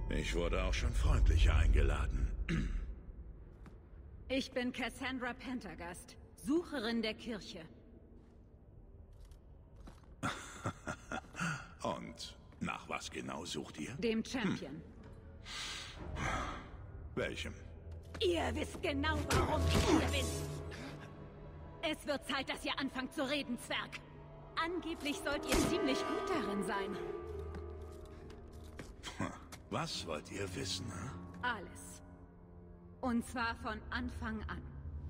Ich wurde auch schon freundlicher eingeladen. Ich bin Cassandra Pendergast, Sucherin der Kirche. Und nach was genau sucht ihr? Dem Champion. Welchem? Ihr wisst genau, warum ich hier bin. Es wird Zeit, dass ihr anfangt zu reden, Zwerg. Angeblich sollt ihr ziemlich gut darin sein. Was wollt ihr wissen, hm? Alles. Und zwar von Anfang an.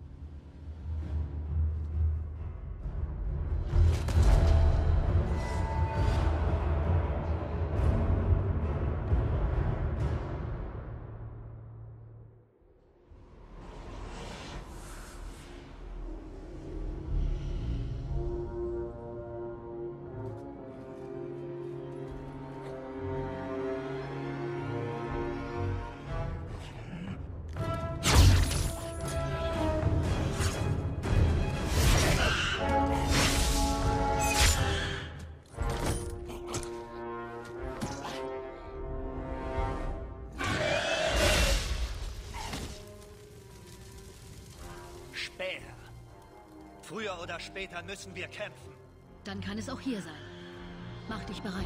Speer. Früher oder später müssen wir kämpfen. Dann kann es auch hier sein. Mach dich bereit.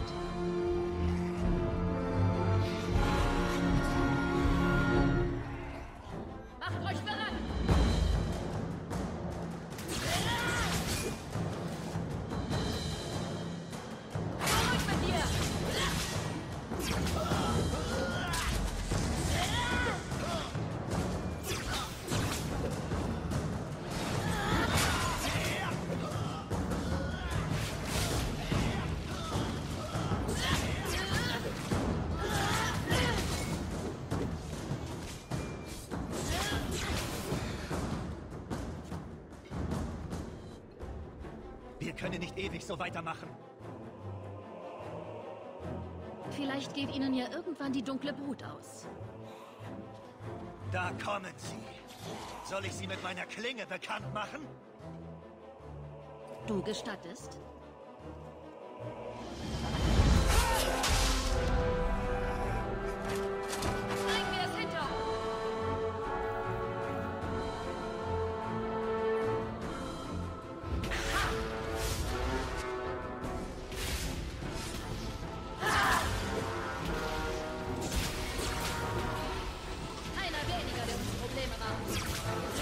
Macht euch bereit! Zurück mit dir! Wir können nicht ewig so weitermachen. Vielleicht geht ihnen ja irgendwann die dunkle Brut aus. Da kommen sie. Soll ich sie mit meiner Klinge bekannt machen? Du gestattest? Bringen wir es hinter uns! Einer weniger, der uns Probleme macht.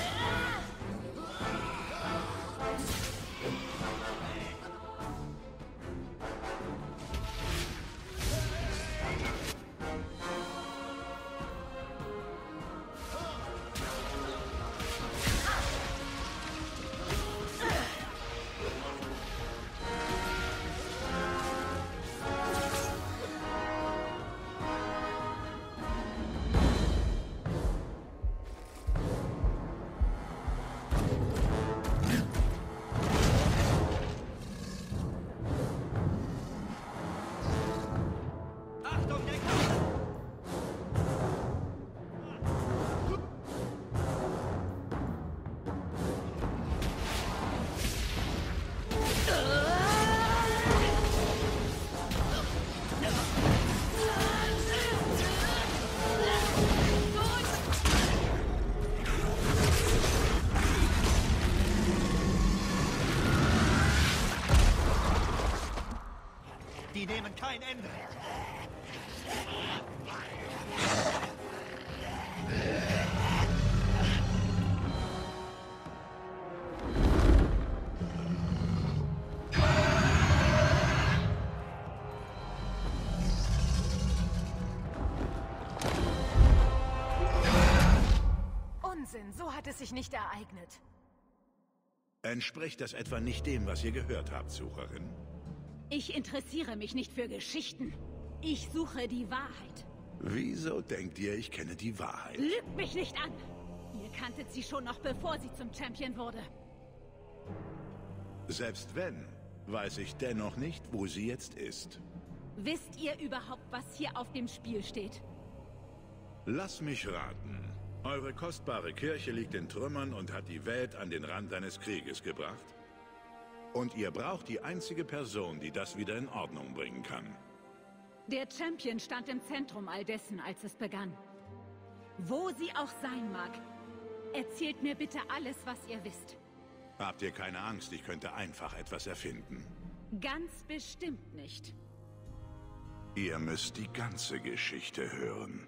Achtung, der Kampf! Die nehmen kein Ende. Unsinn, so hat es sich nicht ereignet. Entspricht das etwa nicht dem, was ihr gehört habt, Sucherin? Ich interessiere mich nicht für Geschichten. Ich suche die Wahrheit. Wieso denkt ihr, ich kenne die Wahrheit? Lügt mich nicht an! Ihr kanntet sie schon noch bevor sie zum Champion wurde. Selbst wenn, weiß ich dennoch nicht, wo sie jetzt ist. Wisst ihr überhaupt, was hier auf dem Spiel steht? Lass mich raten. Eure kostbare Kirche liegt in Trümmern und hat die Welt an den Rand eines Krieges gebracht? Und ihr braucht die einzige Person, die das wieder in Ordnung bringen kann. Der Champion stand im Zentrum all dessen, als es begann. Wo sie auch sein mag, erzählt mir bitte alles, was ihr wisst. Habt ihr keine Angst, ich könnte einfach etwas erfinden. Ganz bestimmt nicht. Ihr müsst die ganze Geschichte hören.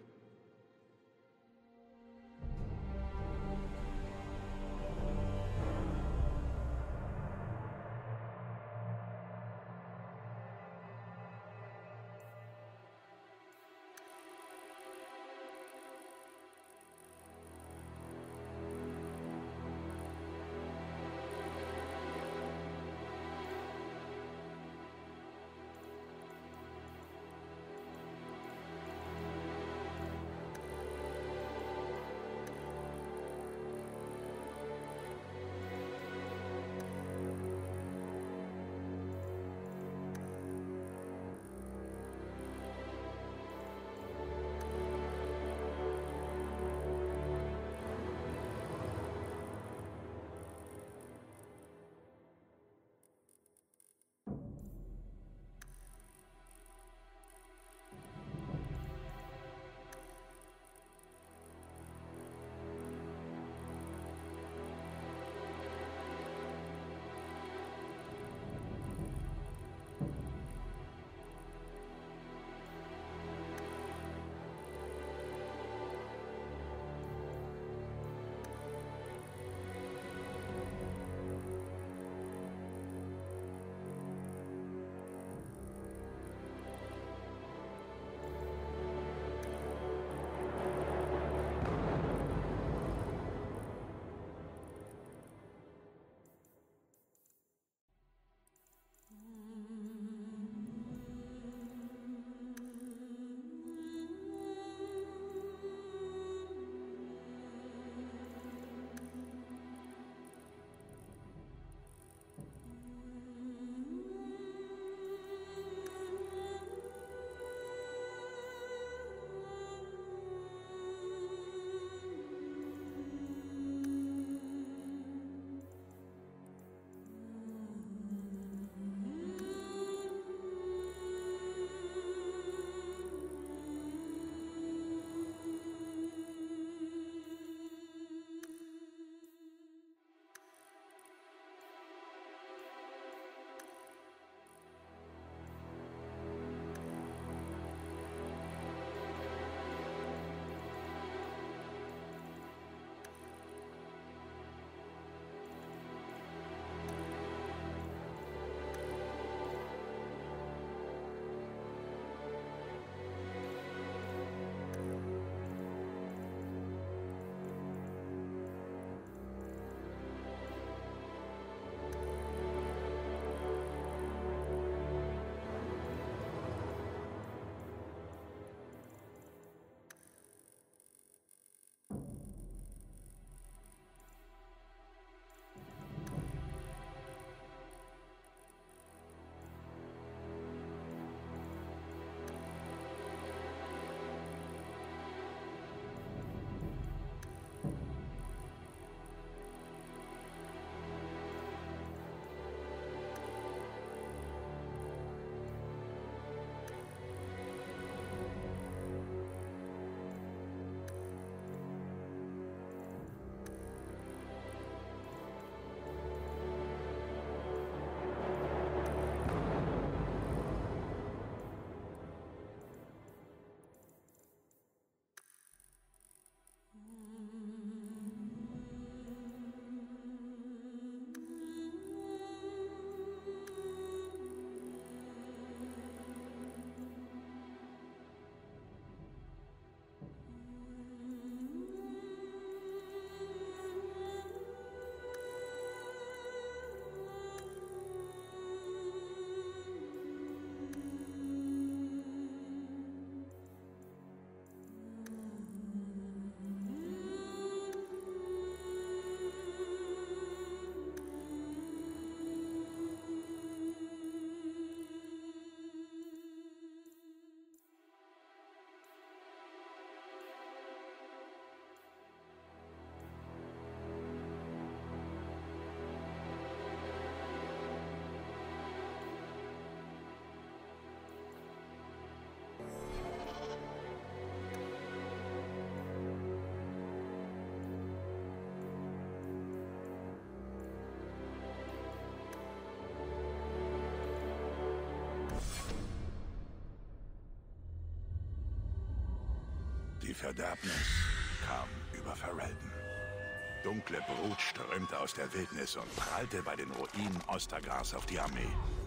Die Verderbnis kam über Ferelden. Dunkle Brut strömte aus der Wildnis und prallte bei den Ruinen Ostagars auf die Armee.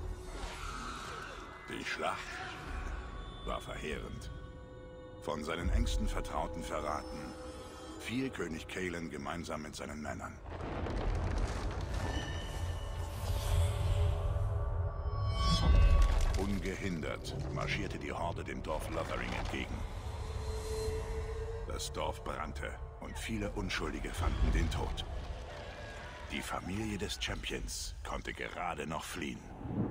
Die Schlacht war verheerend. Von seinen engsten Vertrauten verraten, fiel König Cailan gemeinsam mit seinen Männern. Ungehindert marschierte die Horde dem Dorf Lothering entgegen. Das Dorf brannte und viele Unschuldige fanden den Tod. Die Familie des Champions konnte gerade noch fliehen.